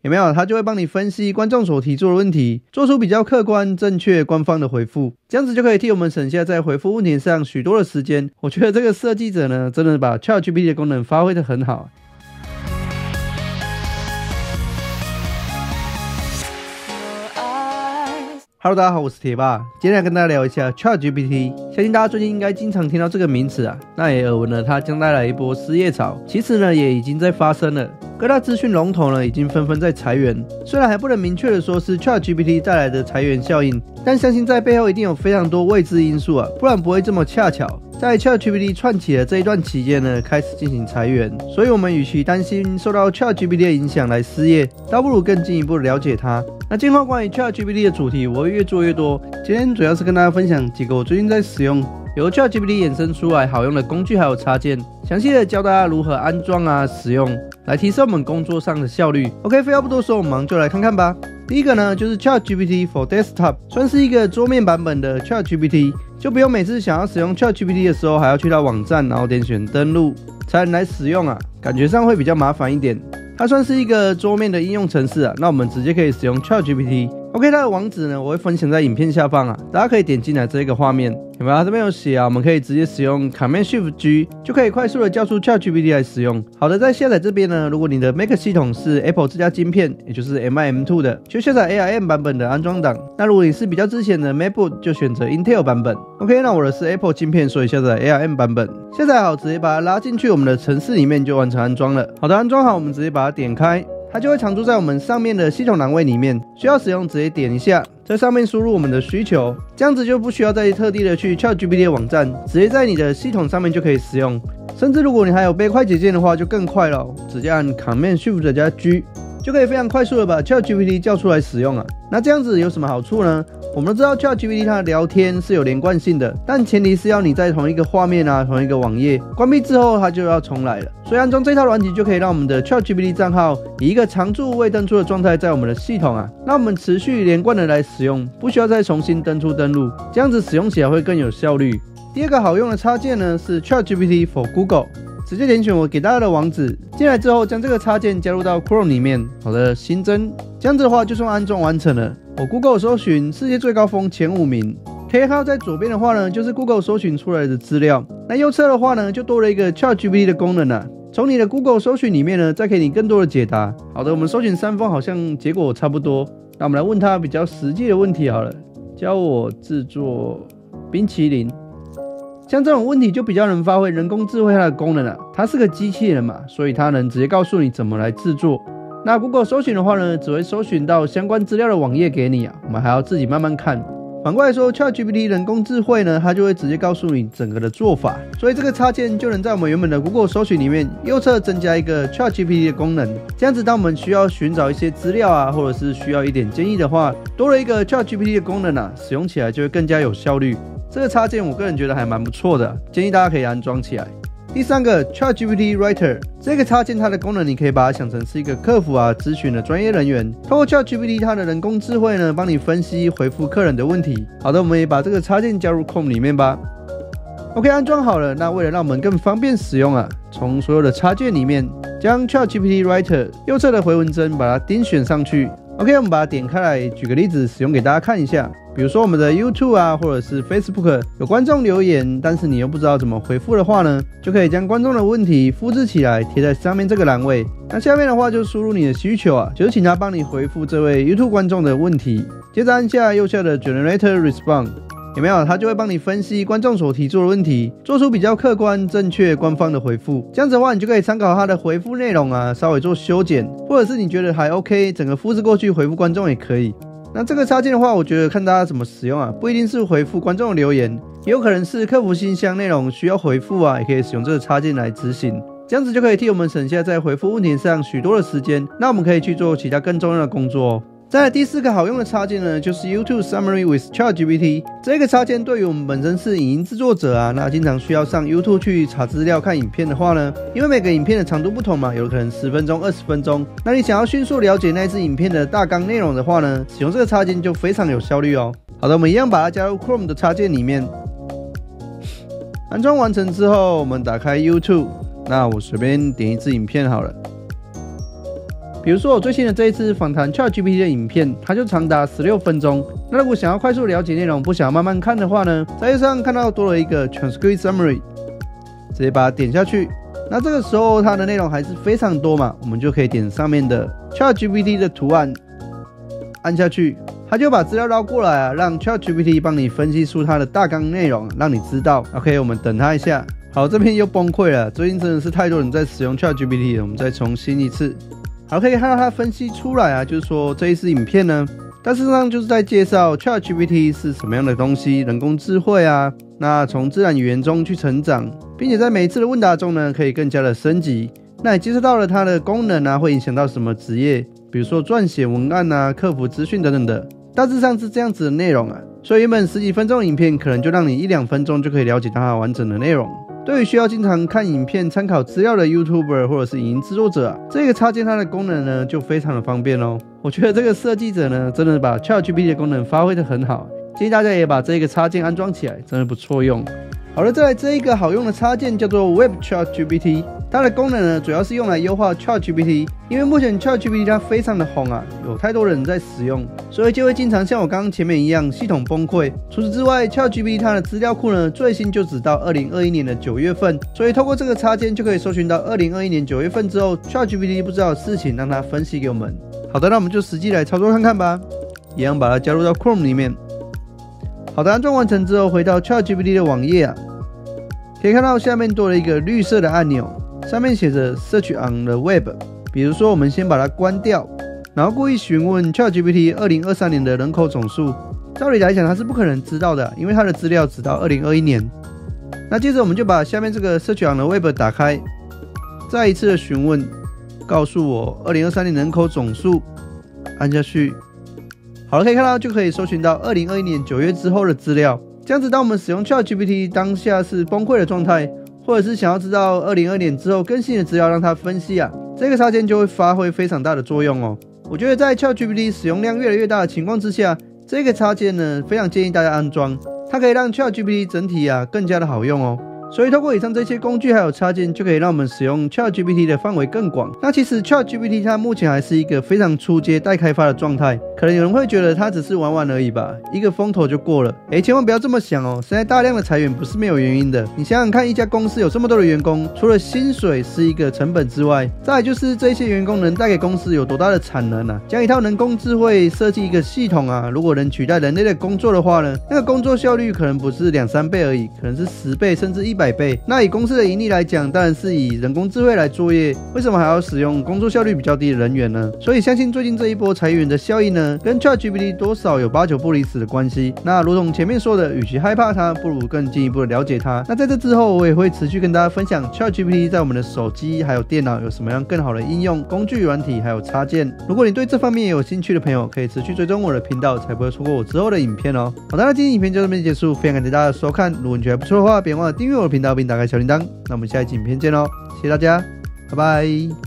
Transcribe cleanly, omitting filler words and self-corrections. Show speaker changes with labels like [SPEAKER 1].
[SPEAKER 1] 有没有？它就会帮你分析观众所提出的问题，做出比较客观、正确、官方的回复，这样子就可以替我们省下在回复问题上许多的时间。我觉得这个设计者呢，真的把 ChatGPT 的功能发挥得很好。Hello， 大家好，我是铁爸，今天来跟大家聊一下 ChatGPT。相信大家最近应该经常听到这个名词啊，那也耳闻了它将带来一波失业潮，其实呢也已经在发生了。各大资讯龙头呢已经纷纷在裁员，虽然还不能明确的说是 ChatGPT 带来的裁员效应，但相信在背后一定有非常多未知因素啊，不然不会这么恰巧在 ChatGPT 串起的这一段期间呢开始进行裁员。所以我们与其担心受到 ChatGPT 的影响来失业，倒不如更进一步的了解它。那今后关于 ChatGPT 的主题我会越做越多，今天主要是跟大家分享几个我最近在使用由 ChatGPT 衍生出来好用的工具还有插件，详细的教大家如何安装使用，来提升我们工作上的效率。OK， 废话不多说，我们就来看看吧。第一个呢，就是 ChatGPT for Desktop， 算是一个桌面版本的 ChatGPT， 就不用每次想要使用 ChatGPT 的时候还要去到网站，然后点选登录才能来使用啊，感觉上会比较麻烦一点。它算是一个桌面的应用程式啊，那我们直接可以使用 ChatGPT。OK， 它的网址呢，我会分享在影片下方啊，大家可以点进来这个画面，有没有？它这边有写啊，我们可以直接使用 Command-Shift-G 就可以快速的叫出 ChatGPT 来使用。好的，在下载这边呢，如果你的 Mac 系统是 Apple 自家晶片，也就是 M1 M2 的，就下载 ARM 版本的安装档。那如果你是比较之前的 MacBook， 就选择 Intel 版本。OK， 那我的是 Apple 晶片，所以下载 ARM 版本。下载好，直接把它拉进去我们的程式里面就完成安装了。好的，安装好，我们直接把它点开。它就会常驻在我们上面的系统栏位里面，需要使用直接点一下，在上面输入我们的需求，这样子就不需要再特地的去 ChatGPT 的网站，直接在你的系统上面就可以使用。甚至如果你还有备快捷键的话，就更快了，直接按 Command-Shift+G 就可以非常快速的把 ChatGPT 叫出来使用啊。那这样子有什么好处呢？我们都知道 ChatGPT 它的聊天是有连贯性的，但前提是要你在同一个画面同一个网页关闭之后，它就要重来了。所以安装这套软体就可以让我们的 ChatGPT 账号以一个常驻未登出的状态在我们的系统啊，让我们持续连贯的来使用，不需要再重新登录，这样子使用起来会更有效率。第二个好用的插件呢是 ChatGPT for Google。直接点选我给大家的网址，进来之后将这个插件加入到 Chrome 里面。好的，新增，这样子的话就算安装完成了。我 Google 搜寻世界最高峰前5名，可以看到在左边的话呢，就是 Google 搜寻出来的资料。那右侧的话呢，就多了一个 ChatGPT 的功能啊。从你的 Google 搜寻里面呢，再给你更多的解答。好的，我们搜寻3封好像结果差不多，那我们来问他比较实际的问题好了。教我制作冰淇淋。像这种问题就比较能发挥人工智慧它的功能啊，它是个机器人嘛，所以它能直接告诉你怎么来制作。那 Google 搜寻的话呢，只会搜寻到相关资料的网页给你啊，我们还要自己慢慢看。反过来说 ，ChatGPT 人工智慧呢，它就会直接告诉你整个的做法，所以这个插件就能在我们原本的 Google 搜寻里面右侧增加一个 ChatGPT 的功能。这样子，当我们需要寻找一些资料啊，或者是需要一点建议的话，多了一个 ChatGPT 的功能啊，使用起来就会更加有效率。这个插件我个人觉得还蛮不错的，建议大家可以安装起来。第三个 ChatGPT Writer， 这个插件它的功能你可以把它想成是一个客服咨询的专业人员，透过 ChatGPT 它的人工智慧呢，帮你分析回复客人的问题。好的，我们也把这个插件加入 Chrome 里面吧。OK， 安装好了。那为了让我们更方便使用从所有的插件里面将 ChatGPT Writer 右侧的回文针把它钉选上去。OK， 我们把它点开来，举个例子使用给大家看一下。比如说我们的 YouTube 或者是 Facebook 有观众留言，但是你又不知道怎么回复的话呢，就可以将观众的问题复制起来贴在上面这个栏位。那下面的话就输入你的需求就是请他帮你回复这位 YouTube 观众的问题，接着按下右下的 Generator Response， 有没有？他就会帮你分析观众所提出的问题，做出比较客观、正确、官方的回复。这样子的话，你就可以参考他的回复内容稍微做修剪，或者是你觉得还 OK， 整个复制过去回复观众也可以。那这个插件的话，我觉得看大家怎么使用不一定是回复观众的留言，也有可能是客服信箱内容需要回复也可以使用这个插件来执行。这样子就可以替我们省下在回复问题上许多的时间，那我们可以去做其他更重要的工作再来第4个好用的插件呢，就是 YouTube Summary with ChatGPT。这个插件对于我们本身是影音制作者那经常需要上 YouTube 去查资料看影片的话呢，因为每个影片的长度不同嘛，有可能10分钟、20分钟，那你想要迅速了解那支影片的大纲内容的话呢，使用这个插件就非常有效率哦。好的，我们一样把它加入 Chrome 的插件里面。安装完成之后，我们打开 YouTube， 那我随便点一支影片好了。 比如说我最新的这一次访谈 ChatGPT 的影片，它就长达16分钟。那如果想要快速了解内容，不想要慢慢看的话呢，在右上看到多了一个 Transcript Summary， 直接把它点下去。那这个时候它的内容还是非常多嘛，我们就可以点上面的 ChatGPT 的图案，按下去，它就把资料捞过来啊，让 ChatGPT 帮你分析出它的大纲内容，让你知道。OK， 我们等它一下。好，这边又崩溃了，最近真的是太多人在使用 ChatGPT 了，我们再重新一次。好，可以看到它分析出来啊，就是说这一支影片呢，它事实上就是在介绍 ChatGPT 是什么样的东西，人工智慧啊，那从自然语言中去成长，并且在每一次的问答中呢，可以更加的升级。那也介绍到了它的功能啊，会影响到什么职业，比如说撰写文案啊、客服资讯等等的，大致上是这样子的内容啊。所以原本10几分钟的影片，可能就让你1-2分钟就可以了解到它完整的内容。对于需要经常看影片参考资料的 YouTuber 或者是影音制作者啊，这个插件它的功能呢就非常的方便哦。我觉得这个设计者呢真的把 ChatGPT 的功能发挥得很好，建议大家也把这个插件安装起来，真的不错用。好了，再来这一个好用的插件叫做 Web ChatGPT， 它的功能呢主要是用来优化 ChatGPT， 因为目前 ChatGPT 它非常的红啊，有太多人在使用，所以就会经常像我刚刚前面一样系统崩溃。除此之外 ，ChatGPT 它的资料库呢最新就只到2021年的9月份，所以透过这个插件就可以搜寻到2021年9月份之后 ChatGPT 不知道的事情，让它分析给我们。好的，那我们就实际来操作看看吧，一样把它加入到 Chrome 里面。好的，安装完成之后，回到 ChatGPT 的网页啊，可以看到下面多了一个绿色的按钮，上面写着 Search on the Web。比如说，我们先把它关掉，然后故意询问 ChatGPT 2023年的人口总数。照理来讲，它是不可能知道的，因为它的资料只到2021年。那接着我们就把下面这个 Search on the Web 打开，再一次的询问，告诉我2023年人口总数，按下去。好了，可以看到就可以搜寻到2021年9月之后的资料。这样子，当我们使用 ChatGPT 当下是崩溃的状态，或者是想要知道2022年之后更新的资料让它分析啊，这个插件就会发挥非常大的作用哦。我觉得在 ChatGPT 使用量越来越大的情况之下，这个插件呢非常建议大家安装，它可以让 ChatGPT 整体啊更加的好用哦。所以透过以上这些工具还有插件，就可以让我们使用 ChatGPT 的范围更广。那其实 ChatGPT 它目前还是一个非常初阶待开发的状态，可能有人会觉得它只是玩玩而已吧，一个风头就过了。千万不要这么想哦，现在大量的裁员不是没有原因的。你想想看，一家公司有这么多的员工，除了薪水是一个成本之外，再来就是这些员工能带给公司有多大的产能啊。将一套人工智慧设计一个系统啊，如果能取代人类的工作的话呢，那个工作效率可能不是2-3倍而已，可能是10倍甚至100倍。那以公司的盈利来讲，当然是以人工智慧来作业，为什么还要使用工作效率比较低的人员呢？所以相信最近这一波裁员的效应呢，跟 ChatGPT 多少有8-9不离10的关系。那如同前面说的，与其害怕它，不如更进一步的了解它。那在这之后，我也会持续跟大家分享 ChatGPT 在我们的手机还有电脑有什么样更好的应用、工具、软体还有插件。如果你对这方面也有兴趣的朋友，可以持续追踪我的频道，才不会错过我之后的影片哦。好的，那今天影片就到这边结束，非常感谢大家的收看。如果你觉得不错的话，别忘了订阅我的频道并打开小铃铛。那我们下一集影片见喽，谢谢大家，拜拜。